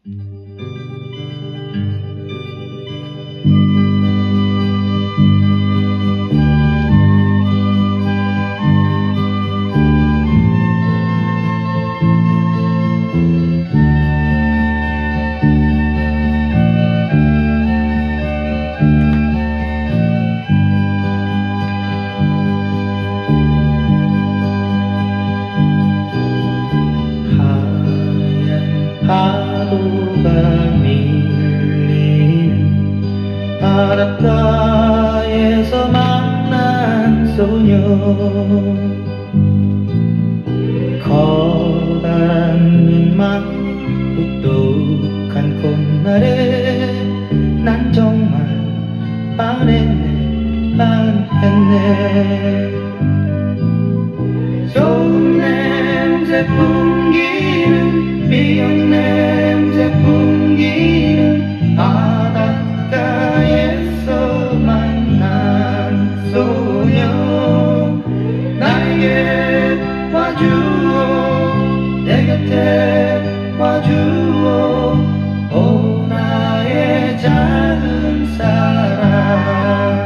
파도가 밀리는 바닷가에서 만난 소녀, 커다란 눈만 우뚝한 콧날에 난 정말 반했네. 소금 냄새 풍기는 미역 냄새 풍기는 바닷가에서 만난 소녀, 나에게 와주오, 내 곁에 와주오, 오 나의 작은 사랑.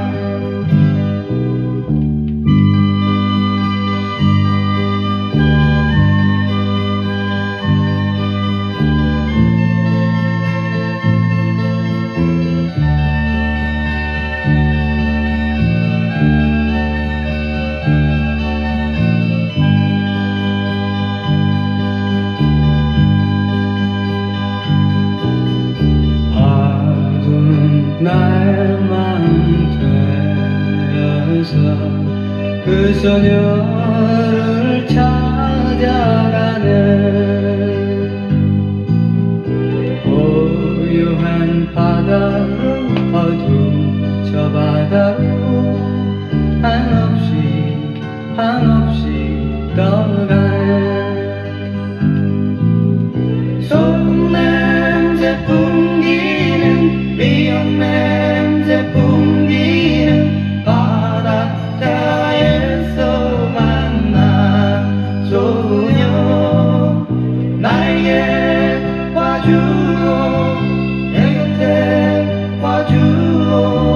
날만 되어서 그 소녀를 찾아가네. 고요한 바다로 어두운 저 바다로 한없이 떠가네. 소금 냄새 풍기는 미역 냄새 풍기는 바닷가에서 만난 소녀, 나에게 와주오, 내 곁에 와주오,